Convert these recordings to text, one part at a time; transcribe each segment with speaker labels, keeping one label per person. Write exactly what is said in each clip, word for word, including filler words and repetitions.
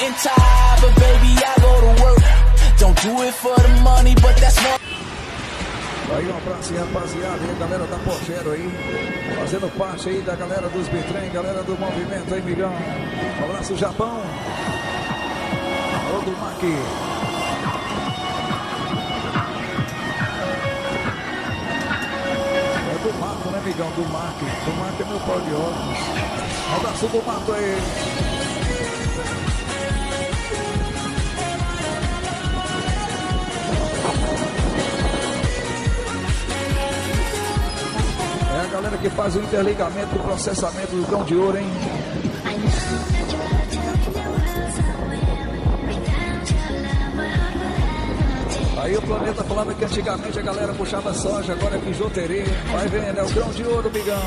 Speaker 1: and tired, but baby, I go to work. Don't do it for the money, but that's one.
Speaker 2: Aí um abraço, rapaziada, e a galera da Pogero aí, fazendo parte aí da galera dos Bitrem, galera do movimento aí, migão. Um abraço, Japão. Alô do Mac. É do Mato, né, migão? Do Mac. Do Mac é meu pau de óculos. Um abraço do Mato aí. É a galera que faz o interligamento, o processamento do grão de ouro, hein? Aí o Planeta falando que antigamente a galera puxava soja, agora é bijuteria. Vai vendo, é o grão de ouro, bigão.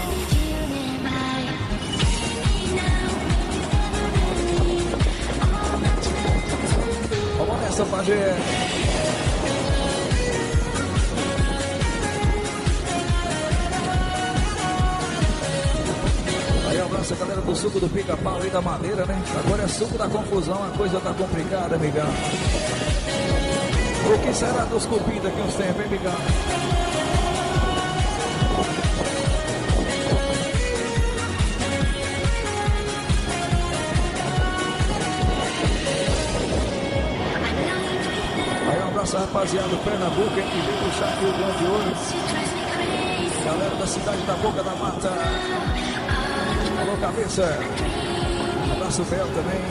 Speaker 2: Vamos nessa, Pajé. Abraço a galera do suco do pica-pau e da madeira, né? Agora é suco da confusão, a coisa tá complicada, amigão. O que será dos cupim daqui uns tempos, hein, amigão? Aí um abraço, rapaziada do Pernambuco, hein, que veio puxar aqui o grão de ouro. Galera da cidade da Boca da Mata. Alô, cabeça. Abraço, Bel também.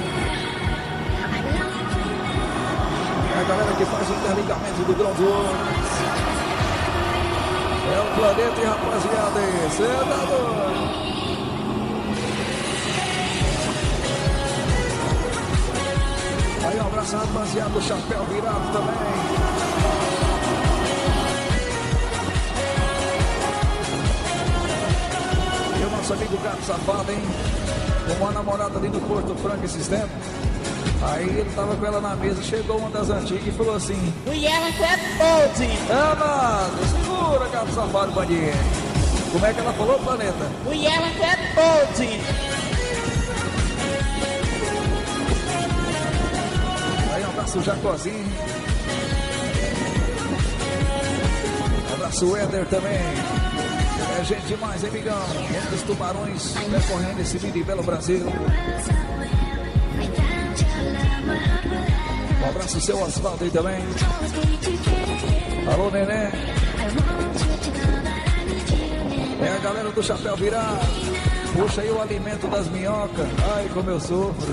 Speaker 2: É a galera que faz o interligamento do grão de ouro. É o planeta, e rapaziada, esse é da dor. Aí um abraço, rapaziada, do chapéu virado também. Nosso amigo Gato Safado, hein? Com uma namorada ali no Porto Franco esses tempos. Aí ele tava com ela na mesa, chegou uma das antigas e falou assim:
Speaker 1: mulher é bold.
Speaker 2: Ah, mano, segura, Gato Safado, bandinha. Como é que ela falou, Planeta?
Speaker 1: Mulher é bold.
Speaker 2: Aí um abraço, Jacozinho. Um abraço, Éder também. É gente demais, hein, migão? Um dos tubarões percorrendo esse lindo e belo Brasil. Um abraço, seu Osvaldo aí também. Alô, Nenê. É a galera do chapéu virado. Puxa aí o alimento das minhocas. Ai, como eu sofro.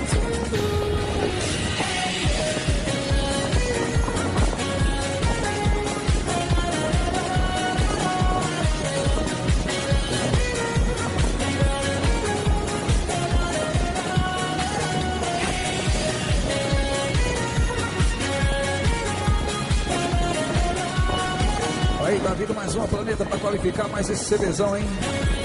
Speaker 2: Aí tá vindo mais uma Planeta para qualificar mais esse CBzão, hein?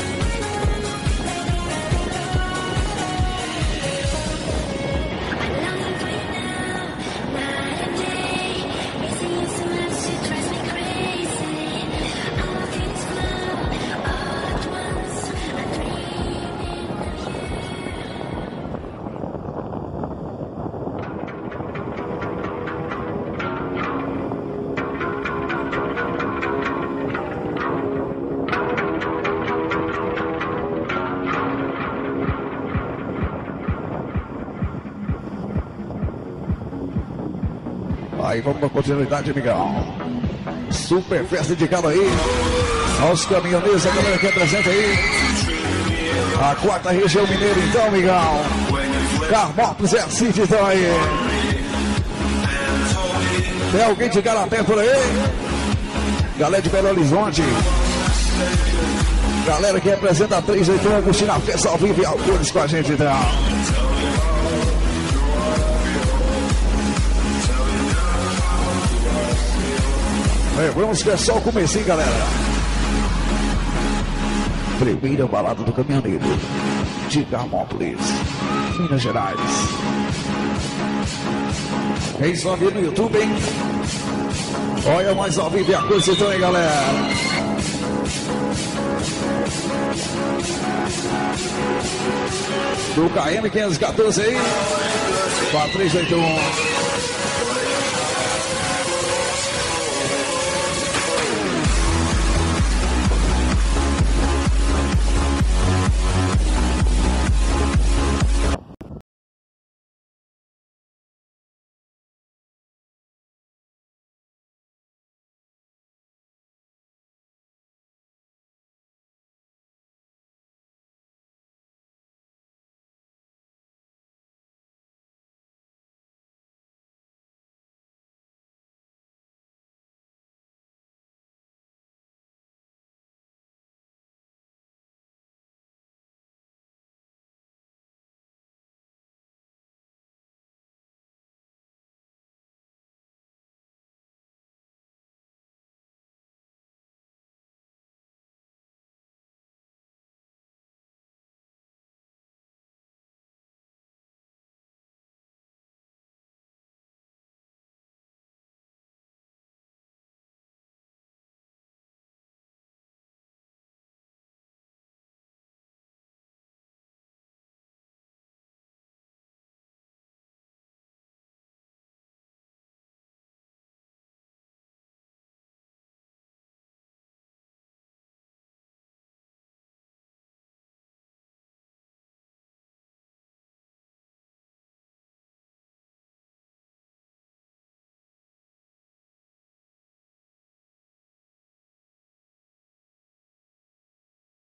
Speaker 2: Aí vamos dar continuidade, amigão. Super festa indicada aí aos caminhoneiros, a galera que é presente aí. A quarta região mineira, então, amigão. Carmópolis é a City, então aí. Tem alguém de Garapé por aí? Galera de Belo Horizonte. Galera que representa a três oito um, curtindo a festa ao vivo e ao cores com a gente, então. É, vamos que é só o comecinho, galera. Primeira balada do caminhoneiro de Carmópolis, Minas Gerais. Quem só viu no YouTube, hein? Olha mais ao vivo e a coisa então, hein, galera. do K M quinhentos e quatorze aí. quatro três oito um.